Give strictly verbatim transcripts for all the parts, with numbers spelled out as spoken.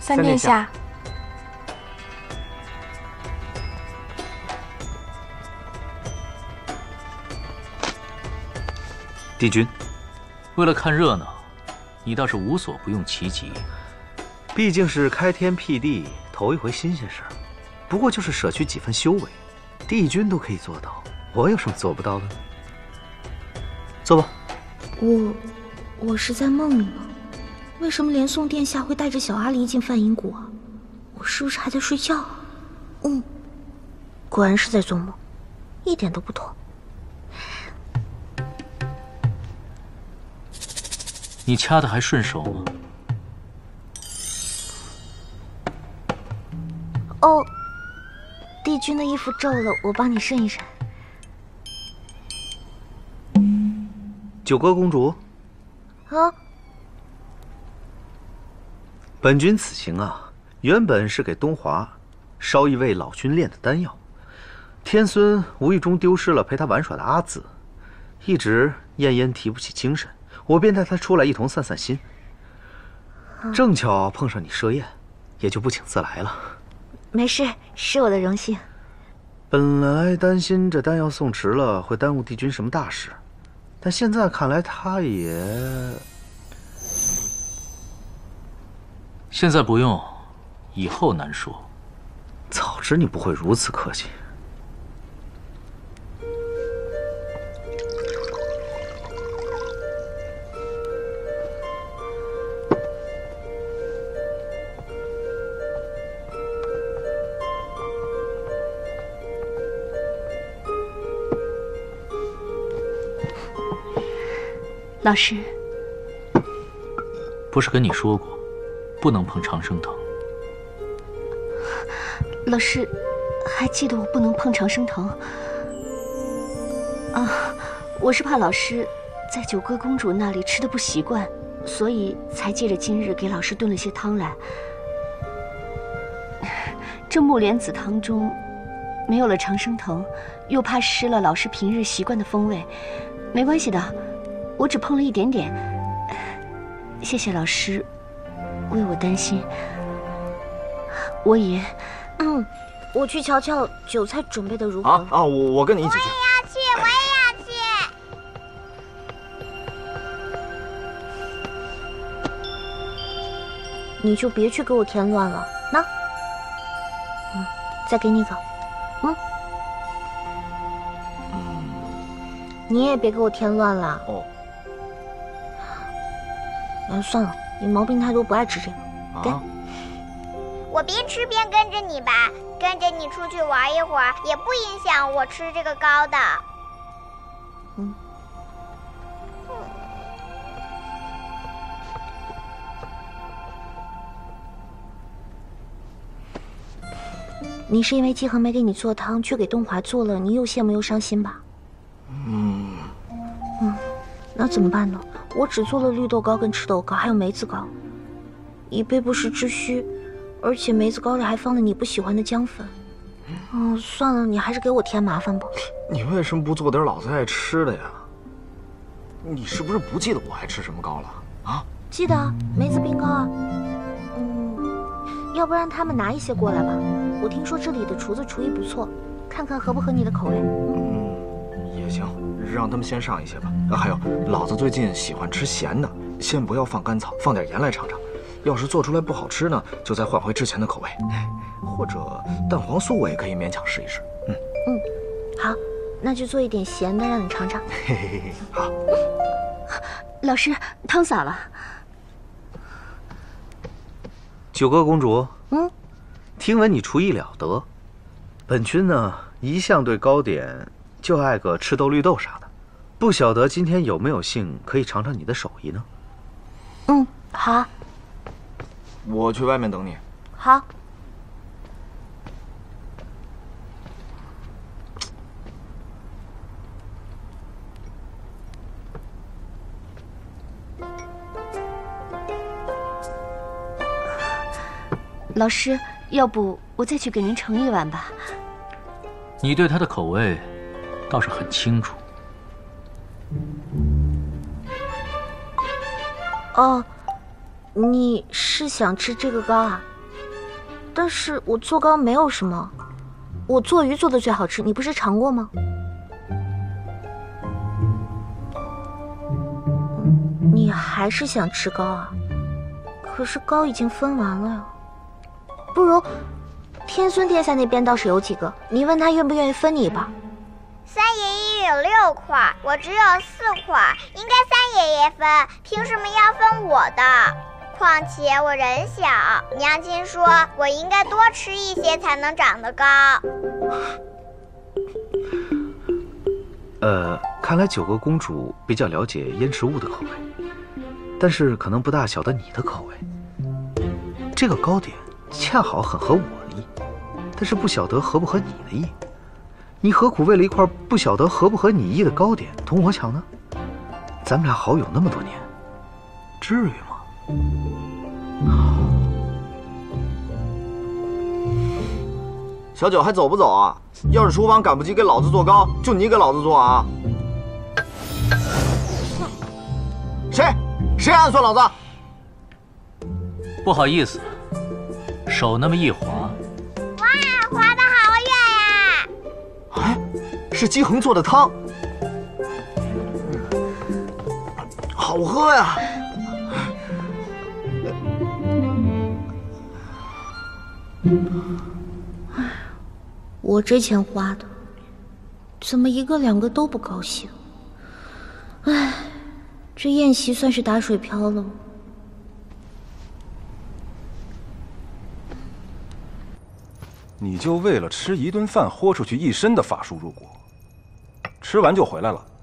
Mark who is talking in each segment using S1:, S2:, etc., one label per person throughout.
S1: 三殿下。
S2: 帝君，
S3: 为了看热闹，你倒是无所不用其极。
S2: 毕竟是开天辟地，头一回新鲜事儿，不过就是舍去几分修为，帝君都可以做到，我有什么做不到的？坐吧。
S4: 我，我是在梦里吗？为什么连宋殿下会带着小阿离进梵音谷啊？我是不是还在睡觉？嗯，果然是在做梦，一点都不妥。
S3: 你掐的还顺手吗？
S4: 哦，帝君的衣服皱了，我帮你顺一顺。
S2: 九歌公主，
S4: 啊，
S2: 本君此行啊，原本是给东华烧一味老君炼的丹药。天孙无意中丢失了陪他玩耍的阿紫，一直恹恹提不起精神，我便带他出来一同散散心。正巧碰上你设宴，也就不请自来了。
S4: 没事，是我的荣幸。
S2: 本来担心这丹药送迟了会耽误帝君什么大事，但现在看来他也……
S3: 现在不用，以后难说。
S2: 早知你不会如此客气。
S4: 老师，
S3: 不是跟你说过，不能碰长生藤。
S4: 老师，还记得我不能碰长生藤啊？我是怕老师在九歌公主那里吃的不习惯，所以才借着今日给老师炖了些汤来。这木莲子汤中没有了长生藤，又怕失了老师平日习惯的风味。没关系的，我只碰了一点点。谢谢老师为我担心。我也，嗯，我去瞧瞧酒菜准备的如何。
S5: 啊啊！我我跟你一起去。
S6: 我也要去，我也要去。
S4: 你就别去给我添乱了，那，嗯，再给你一个，嗯，
S5: 嗯，
S4: 你也别给我添乱了。
S5: 哦。
S4: 嗯，算了，你毛病太多，不爱吃这个。给。
S5: 啊。
S6: 我边吃边跟着你吧，跟着你出去玩一会儿，也不影响我吃这个糕的。
S4: 嗯。你是因为季恒没给你做汤，却给东华做了，你又羡慕又伤心吧？
S5: 嗯。
S4: 嗯，那怎么办呢？我只做了绿豆糕跟赤豆糕，还有梅子糕，以备不时之需。而且梅子糕里还放了你不喜欢的姜粉。嗯，算了，你还是给我添麻烦吧。
S5: 你为什么不做点老子爱吃的呀？你是不是不记得我爱吃什么糕了啊？
S4: 记得啊，梅子冰糕啊。嗯，要不然他们拿一些过来吧。我听说这里的厨子厨艺不错，看看合不合你的口味。
S5: 嗯，也行，让他们先上一些吧。啊，还有，老子最近喜欢吃咸的，先不要放甘草，放点盐来尝尝。要是做出来不好吃呢，就再换回之前的口味，或者蛋黄酥我也可以勉强试一试。嗯
S4: 嗯，好，那就做一点咸的让你尝尝。
S5: 嘿嘿嘿，好。
S4: 老师，汤洒了。
S2: 九歌公主，
S4: 嗯，
S2: 听闻你厨艺了得，本君呢一向对糕点就爱个赤豆绿豆啥的，不晓得今天有没有幸可以尝尝你的手艺呢？
S4: 嗯，好。
S5: 我去外面等你。
S4: 好。老师，要不我再去给您盛一碗吧？
S3: 你对他的口味倒是很清楚。
S4: 哦。你是想吃这个糕啊？
S1: 但是我做糕没有什么，我做鱼做的最好吃，你不是尝过吗？你还是想吃糕啊？可是糕已经分完了呀。不如，天孙殿下那边倒是有几个，你问他愿不愿意分你一半。
S6: 三爷爷有六块，我只有四块，应该三爷爷分，凭什么要分我的？况且我人小，娘亲说我应该多吃一些才能长得高。
S2: 呃，看来九个公主比较了解燕池雾的口味，但是可能不大晓得你的口味。这个糕点恰好很合我的意，但是不晓得合不合你的意。你何苦为了一块不晓得合不合你意的糕点同我抢呢？咱们俩好友那么多年，至于吗？
S5: 小九还走不走啊？要是厨房赶不及给老子做糕，就你给老子做啊！谁？谁暗算老子？
S3: 不好意思，手那么一滑。
S6: 哇，滑得好远呀！
S5: 哎，是姬恒做的汤，好喝呀！
S1: 我这钱花的，怎么一个两个都不高兴？唉，这宴席算是打水漂了。
S7: 你就为了吃一顿饭豁出去一身的法术入股，吃完就回来了。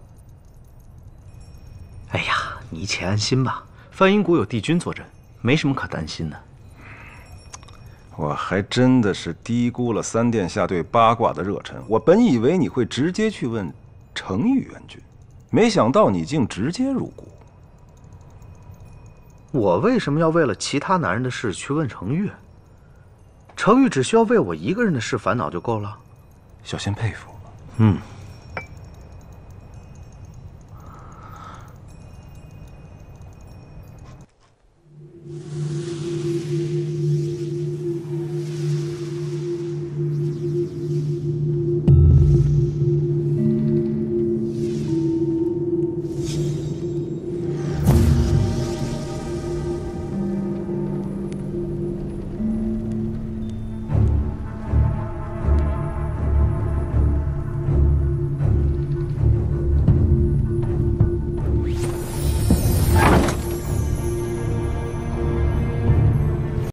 S2: 哎呀，你且安心吧，梵音谷有帝君坐镇，没什么可担心的。
S7: 我还真的是低估了三殿下对八卦的热忱。我本以为你会直接去问程昱元君，没想到你竟直接入股。
S2: 我为什么要为了其他男人的事去问程昱？程昱只需要为我一个人的事烦恼就够了。
S7: 小仙佩服。
S2: 嗯。